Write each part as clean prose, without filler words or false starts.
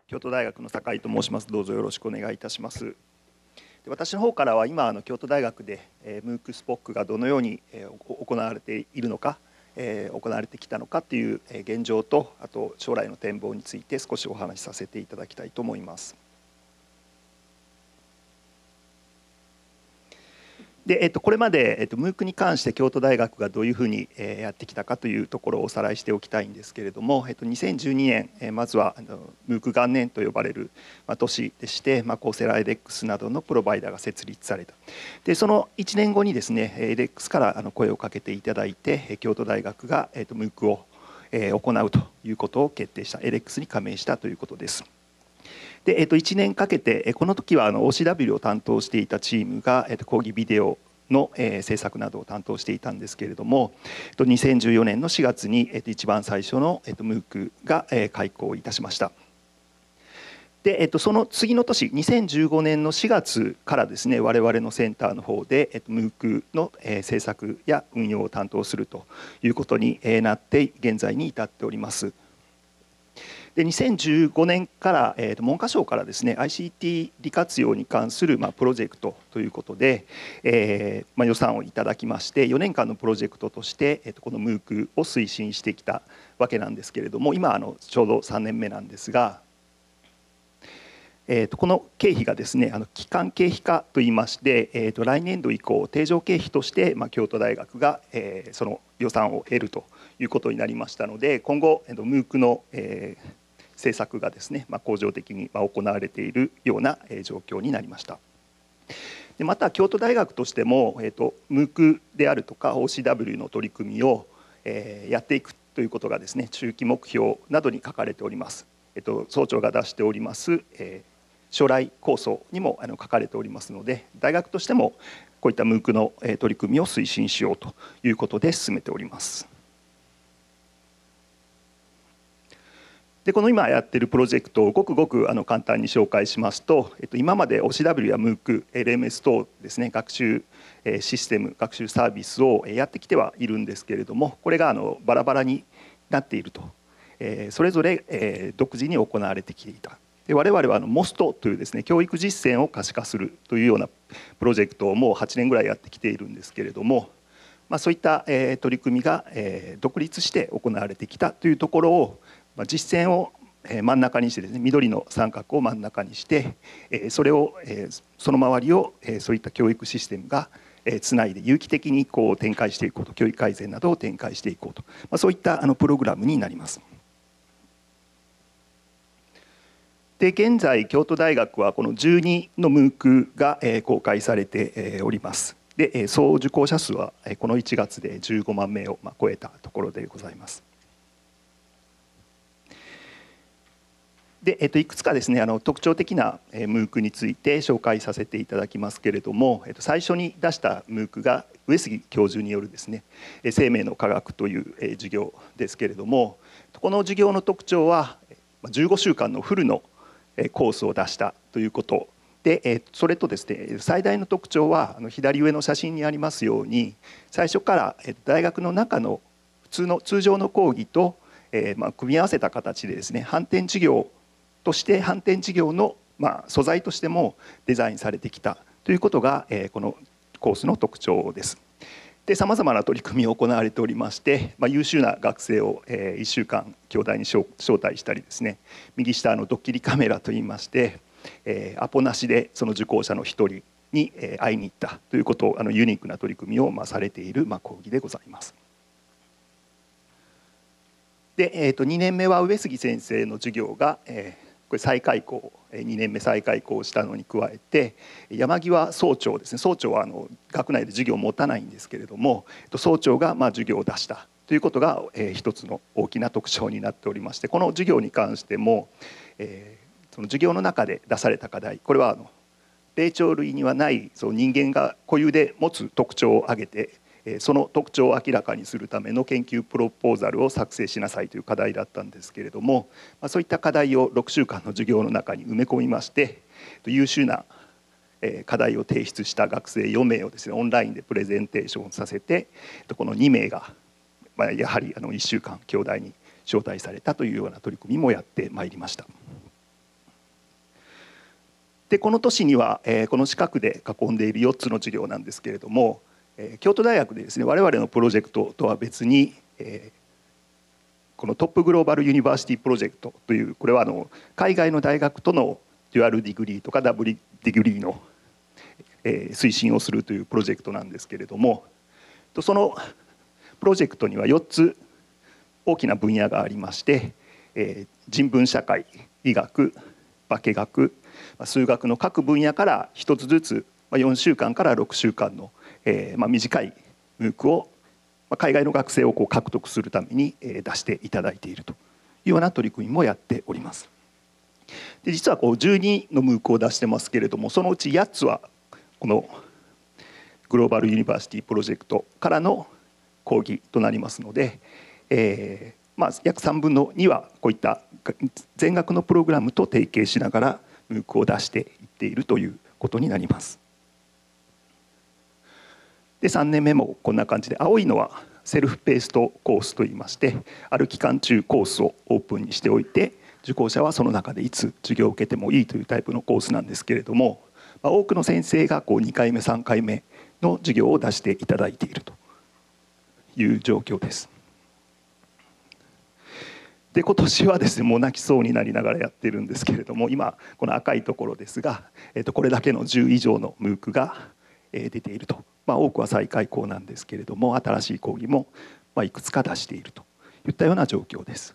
京都大学の酒井と申します。どうぞよろしくお願いいたします。私の方からは今京都大学で MOOC スポックがどのように行われているのか、行われてきたのかという現状と、あと将来の展望について少しお話しさせていただきたいと思います。でこれまでMOOC に関して京都大学がどういうふうにやってきたかというところをおさらいしておきたいんですけれども、2012年まずはMOOC 元年と呼ばれる年でして、コーセラ edX などのプロバイダーが設立された。でその1年後にですね edX から声をかけていただいて、京都大学がMOOC を行うということを決定した。 edX に加盟したということです。で1年かけて、この時はOCW を担当していたチームが講義ビデオの制作などを担当していたんですけれども、2014年の4月に一番最初の MOOC が開講いたしました。でその次の年2015年の4月からですね、我々のセンターの方でMOOC の制作や運用を担当するということになって現在に至っております。で2015年から、文科省からですね ICT 利活用に関する、プロジェクトということで、予算をいただきまして4年間のプロジェクトとして、この MOOC を推進してきたわけなんですけれども、今ちょうど3年目なんですが、この経費がですね基幹経費化といいまして、来年度以降定常経費として、京都大学が、その予算を得るということになりましたので、今後 MOOC の、政策がですね、恒常的に行われているような状況になりました。でまた京都大学としても、MOOC であるとか OCW の取り組みを、やっていくということがですね中期目標などに書かれております。総長が出しております、将来構想にも書かれておりますので、大学としてもこういった MOOC の取り組みを推進しようということで進めております。でこの今やっているプロジェクトをごくごく簡単に紹介しますと、今まで OCW や MOOC、LMS 等ですね、学習システム、学習サービスをやってきてはいるんですけれども、これがバラバラになっていると、それぞれ独自に行われてきていた。で我々はMOST というですね教育実践を可視化するというようなプロジェクトをもう8年ぐらいやってきているんですけれども、そういった取り組みが独立して行われてきたというところを、実践を真ん中にしてですね、緑の三角を真ん中にしてそれをその周りをそういった教育システムがつないで有機的にこう展開していこうと、教育改善などを展開していこうと、そういったプログラムになります。で現在京都大学はこの12の MOOC が公開されております。で総受講者数はこの1月で15万名を超えたところでございます。でいくつかですね特徴的な MOOC について紹介させていただきますけれども、最初に出した MOOC が上杉教授によるですね生命の科学という授業ですけれども、この授業の特徴は15週間のフルのコースを出したということで、それとですね最大の特徴は左上の写真にありますように、最初から大学の中の通常の講義と組み合わせた形でですね反転授業として反転授業の素材としてもデザインされてきたということがこのコースの特徴です。でさまざまな取り組みを行われておりまして、優秀な学生を1週間京大に招待したりですね、右下ドッキリカメラといいましてアポなしでその受講者の一人に会いに行ったということをユニークな取り組みをされている講義でございます。で2年目は上杉先生の授業がこれ再開講2年目再開講したのに加えて、山際総長ですね、総長は学内で授業を持たないんですけれども、総長が授業を出したということが一つの大きな特徴になっておりまして、この授業に関してもその授業の中で出された課題、これは霊長類にはないその人間が固有で持つ特徴を挙げて、その特徴を明らかにするための研究プロポーザルを作成しなさいという課題だったんですけれども、そういった課題を6週間の授業の中に埋め込みまして、優秀な課題を提出した学生4名をですねオンラインでプレゼンテーションさせて、この2名がやはり1週間京大に招待されたというような取り組みもやってまいりました。 でこの年には、この四角で囲んでいる4つの授業なんですけれども、京都大学でですね我々のプロジェクトとは別に、このトップグローバルユニバーシティプロジェクトという、これは海外の大学とのデュアルディグリーとかダブルディグリーの推進をするというプロジェクトなんですけれども、そのプロジェクトには4つ大きな分野がありまして、人文社会、医学、化学、数学の各分野から1つずつ4週間から6週間の短い MOOC を海外の学生を獲得するために出していただいているというような取り組みもやっております。で実は12の MOOC を出してますけれども、そのうち8つはこのグローバルユニバーシティプロジェクトからの講義となりますので、約3分の2はこういった全額のプログラムと提携しながら MOOC を出していっているということになります。で3年目もこんな感じで、青いのはセルフペーストコースといいまして、ある期間中コースをオープンにしておいて、受講者はその中でいつ授業を受けてもいいというタイプのコースなんですけれども、多くの先生が2回目3回目の授業を出していただいているという状況です。で今年はですねもう泣きそうになりながらやってるんですけれども、今この赤いところですが、これだけの10以上の MOOC が出ていると、多くは再開校なんですけれども、新しい講義もいくつか出しているといったような状況です。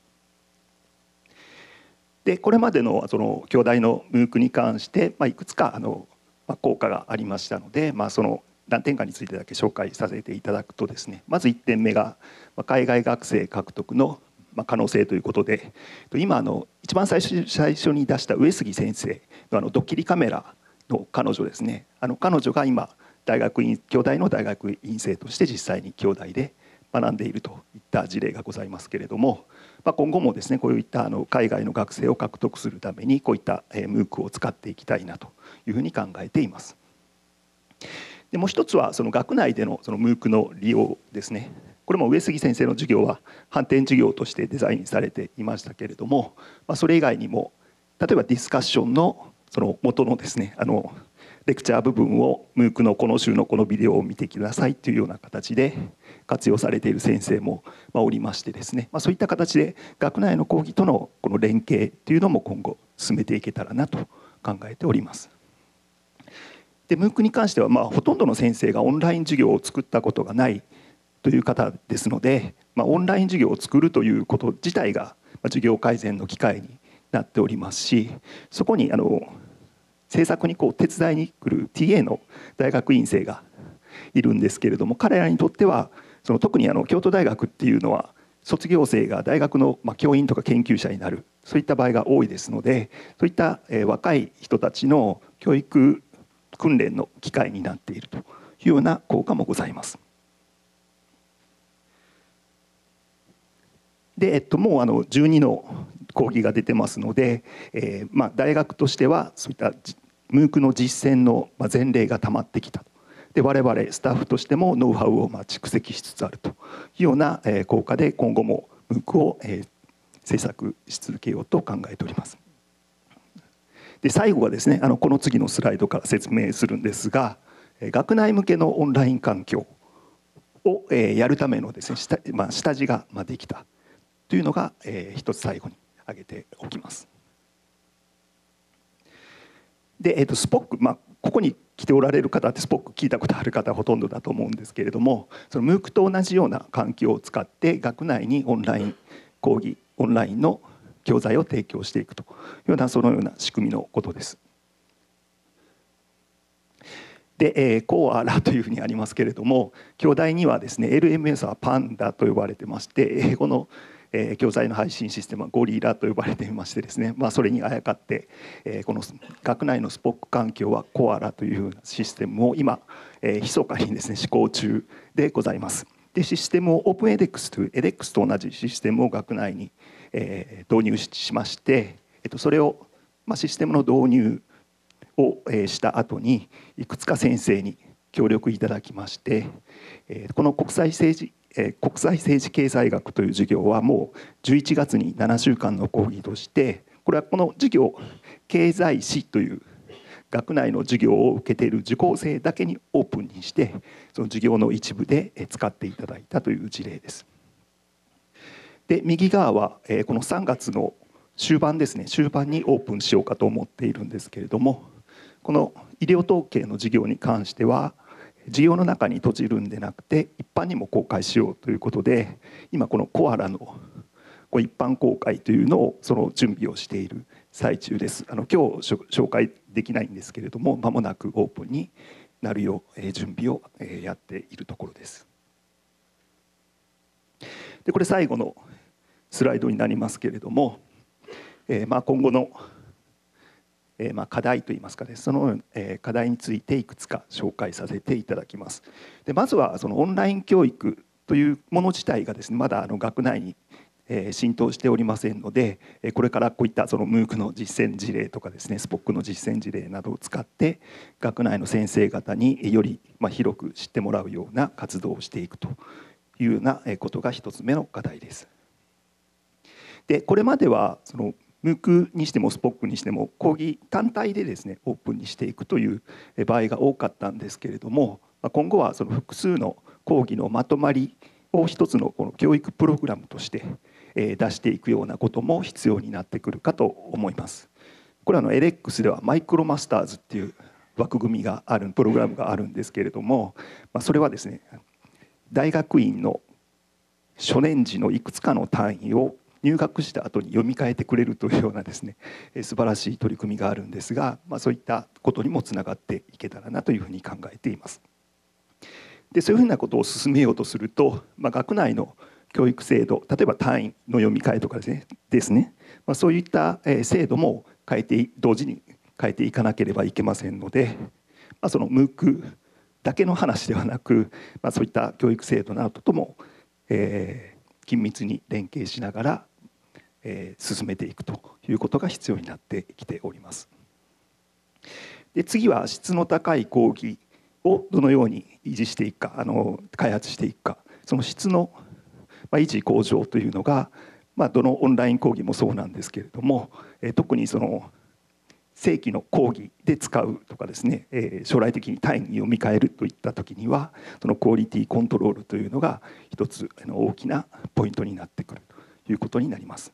でこれまでのその京大の MOOC に関して、いくつか効果がありましたので、その何点かについてだけ紹介させていただくとですね、まず1点目が海外学生獲得の可能性ということで、今一番最初に出した上杉先生のドッキリカメラの彼女ですね、彼女が今京大の大学院生として実際に京大で学んでいるといった事例がございますけれども、今後もですねこういった海外の学生を獲得するためにこういった MOOC を使っていきたいなというふうに考えています。でもう一つはその学内でのその MOOC の利用ですね。これも上杉先生の授業は反転授業としてデザインされていましたけれども、それ以外にも例えばディスカッションのその元のですねレクチャー部分を MOOC のこの週のこのビデオを見てくださいというような形で活用されている先生もおりましてですね、そういった形で学内の講義とのこの連携というのも今後進めていけたらなと考えております。で MOOC に関してはほとんどの先生がオンライン授業を作ったことがないという方ですので、オンライン授業を作るということ自体が授業改善の機会になっておりますし、そこに制作に手伝いに来る TA の大学院生がいるんですけれども、彼らにとっては特に京都大学っていうのは卒業生が大学の教員とか研究者になる、そういった場合が多いですので、そういった若い人たちの教育訓練の機会になっているというような効果もございます。でもう12の講義が出てますので、大学としてはそういった MOOC の実践の前例がたまってきた。で我々スタッフとしてもノウハウを蓄積しつつあるというような効果で、今後も MOOC を制作し続けようと考えております。で最後はですねこの次のスライドから説明するんですが、学内向けのオンライン環境をやるためのですね下地ができたというのが一つ最後に挙げておきます。でスポック、ここに来ておられる方ってスポック聞いたことある方はほとんどだと思うんですけれども、その MOOC と同じような環境を使って学内にオンライン講義、オンラインの教材を提供していくというようなそのような仕組みのことです。でコアラというふうにありますけれども、京大にはですね LMS はパンダと呼ばれてまして、英語の教材の配信システムはゴリラと呼ばれていましてですね、それにあやかってこの学内のスポック環境はコアラというシステムを今密かにですね試行中でございます。でシステムを OpenEDX という edX と同じシステムを学内に導入しまして、それをシステムの導入をした後にいくつか先生に協力いただきまして、この国際政治経済学という授業はもう11月に7週間の講義として、これはこの授業経済史という学内の授業を受けている受講生だけにオープンにして、その授業の一部で使っていただいたという事例です。で右側はこの3月の終盤ですね、終盤にオープンしようかと思っているんですけれども、この医療統計の授業に関しては授業の中に閉じるんでなくて一般にも公開しようということで、今このコアラの一般公開というのをその準備をしている最中です。今日紹介できないんですけれども、間もなくオープンになるよう準備をやっているところです。でこれ最後のスライドになりますけれども、今後の課題といいますかね、その課題についていくつか紹介させていただきます。でまずはそのオンライン教育というもの自体がですね、まだ学内に浸透しておりませんので、これからこういったその MOOC の実践事例とかですね、SPOC の実践事例などを使って学内の先生方により広く知ってもらうような活動をしていくというようなことが一つ目の課題です。でこれまではその MOOC にしても SPOC にしても講義単体でですねオープンにしていくという場合が多かったんですけれども、今後はその複数の講義のまとまりを一つのこの教育プログラムとして出していくようなことも必要になってくるかと思います。これはLX ではマイクロマスターズっていう枠組みがあるプログラムがあるんですけれども、それはですね大学院の初年次のいくつかの単位を入学した後に読み替えてくれるというようなですね素晴らしい取り組みがあるんですが、そういったことにもつながっていけたらなというふうに考えています。でそういうふうなことを進めようとすると、学内の教育制度、例えば単位の読み替えとかですね、そういった制度も同時に変えていかなければいけませんので、その MOOC だけの話ではなく、そういった教育制度などとも緊密に連携しながら進めていくということが必要になってきております。で次は質の高い講義をどのように維持していくか、開発していくか、その質の維持向上というのが、どのオンライン講義もそうなんですけれども、特にその正規の講義で使うとかですね、将来的に単位に読み替えるといった時にはそのクオリティコントロールというのが一つ大きなポイントになってくるということになります。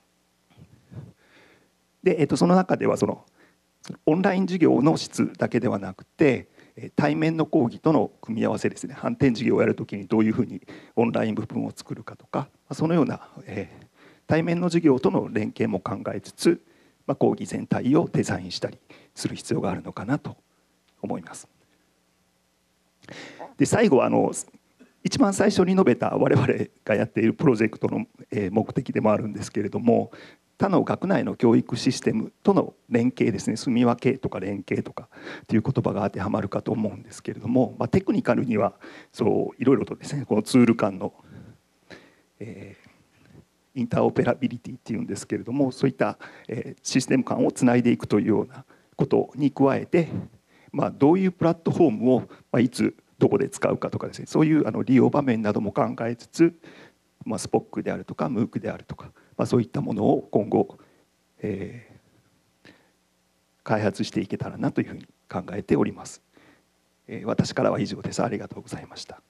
で、その中ではそのオンライン授業の質だけではなくて対面の講義との組み合わせですね、反転授業をやるときにどういうふうにオンライン部分を作るかとか、そのような対面の授業との連携も考えつつ、講義全体をデザインしたりする必要があるのかなと思います。で最後は一番最初に述べた我々がやっているプロジェクトの目的でもあるんですけれども、他の学内の教育システムとの連携ですね、住み分けとか連携とかという言葉が当てはまるかと思うんですけれども、テクニカルにはそういろいろとですね、このツール間の、インターオペラビリティっていうんですけれども、そういったシステム間をつないでいくというようなことに加えて、どういうプラットフォームをいつどこで使うかとかですね、そういう利用場面なども考えつつ、SPOC であるとか MOOC であるとか、そういったものを今後、開発していけたらなというふうに考えております。私からは以上です。ありがとうございました。